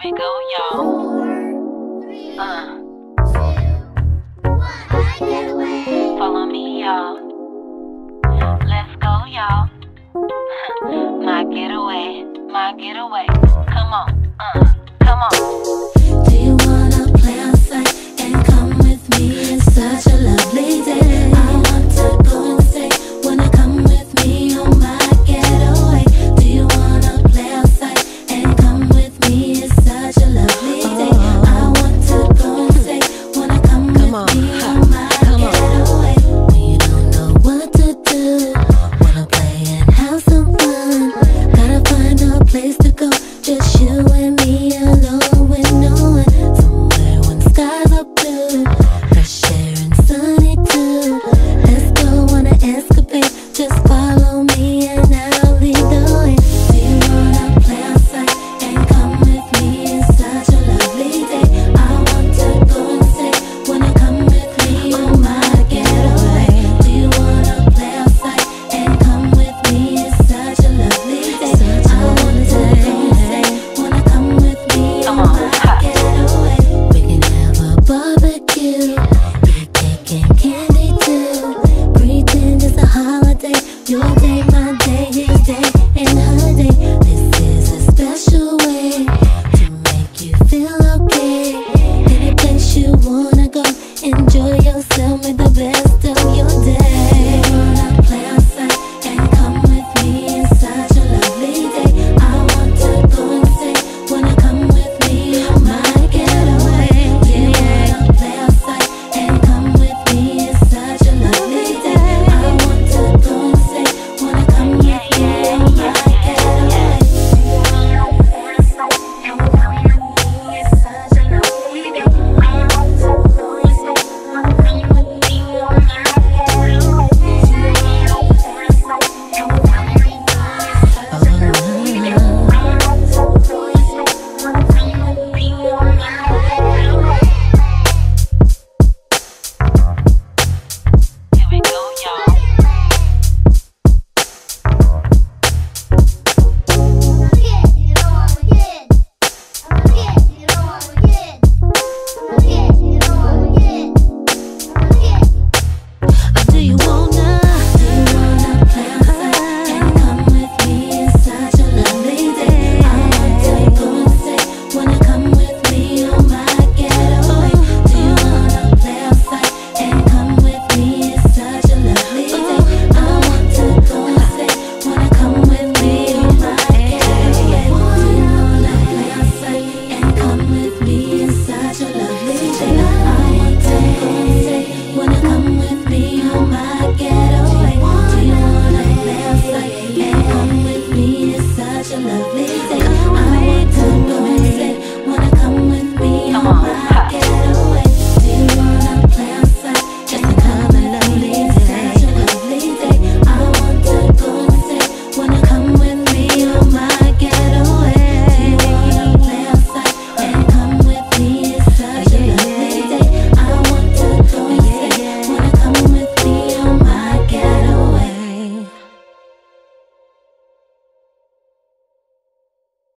we go, y'all. Follow me, y'all. Let's go, y'all. My getaway. Come on, come on. Do you wanna play outside and come with me? It's such a lovely day. I want to go and stay. Wanna come with me on my getaway? Do you wanna play outside and come with me? It's such a lovely day. I want to go and stay. Wanna come with me on my getaway? When you don't know what to do, wanna play and have some fun. Gotta find a place to go, just you and me alone with no one. Somewhere when skies are blue, fresh air and sunny too. Let's go on an escapade, just follow me and I'll lead the way. Do you wanna play outside and come with me? It's such a lovely day. I want to go and stay. Wanna come with me on my getaway? Do you wanna play outside and come with me? It's such a lovely day. I want to go and stay. Wanna come with me on my getaway? We can have a barbecue, eat cake and candy too. Pretend it's a holiday, your day, my day.